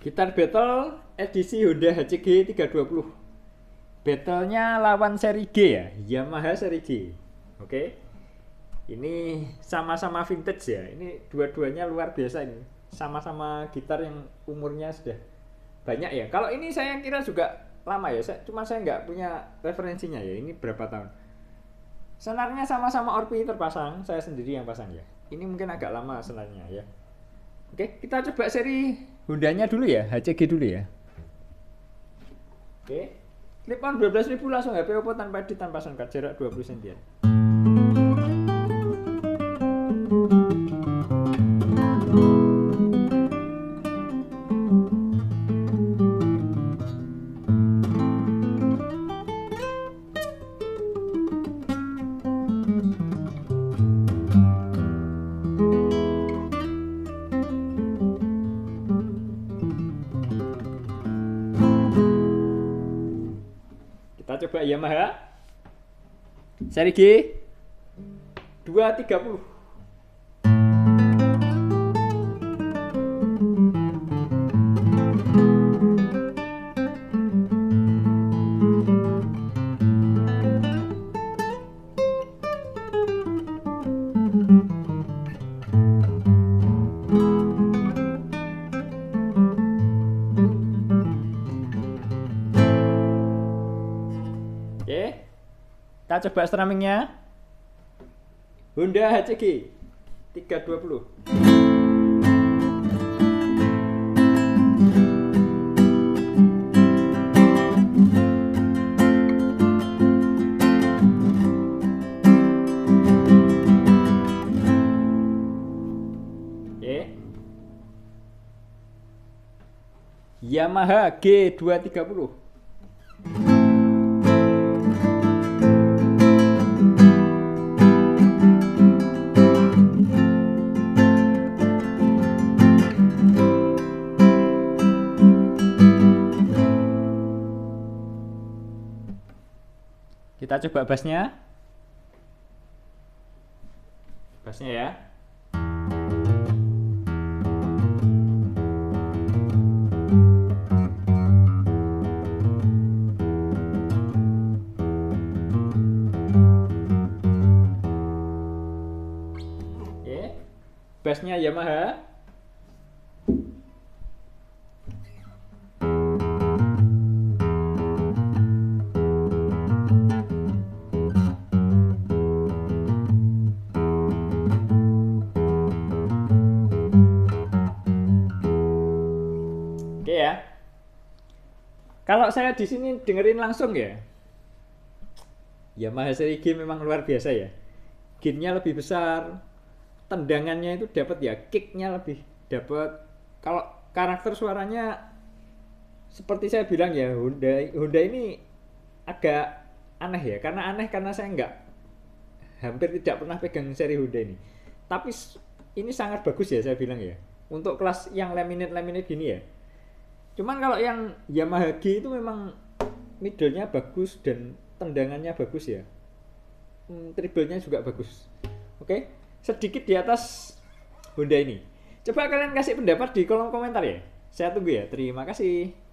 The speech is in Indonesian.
Gitar battle edisi Honda HCG 320. Battlenya lawan seri G ya, Yamaha seri G. Oke. Ini sama-sama vintage ya. Ini dua-duanya luar biasa ini. Sama-sama gitar yang umurnya sudah banyak ya. Kalau ini saya kira juga lama ya. Cuma saya nggak punya referensinya ya. Ini berapa tahun. Senarnya sama-sama Orpi terpasang. Saya sendiri yang pasang ya. Ini mungkin agak lama senarnya ya. Oke, kita coba seri Hondanya dulu ya, HCG dulu ya. Oke, clip on 12.000 langsung HP Oppo tanpa edit, tanpa soundcard, jarak 20 cm. Kita coba Yamaha seri G 230. Oke, kita coba strummingnya Honda HCG 320. Oke, Yamaha G230. Kita coba bassnya. Bassnya ya. Oke. Bassnya Yamaha. Oke ya. Kalau saya di sini dengerin langsung ya. Yamaha seri G memang luar biasa ya. Gainnya lebih besar, tendangannya itu dapat ya, kicknya lebih dapat. Kalau karakter suaranya seperti saya bilang ya, Honda ini agak aneh ya. Karena saya hampir tidak pernah pegang seri Honda ini. Tapi ini sangat bagus ya saya bilang ya. Untuk kelas yang laminate gini ya. Cuman kalau yang Yamaha G itu memang middle-nya bagus dan tendangannya bagus ya. Treble-nya juga bagus. Oke, sedikit di atas Honda ini. Coba kalian kasih pendapat di kolom komentar ya. Saya tunggu ya. Terima kasih.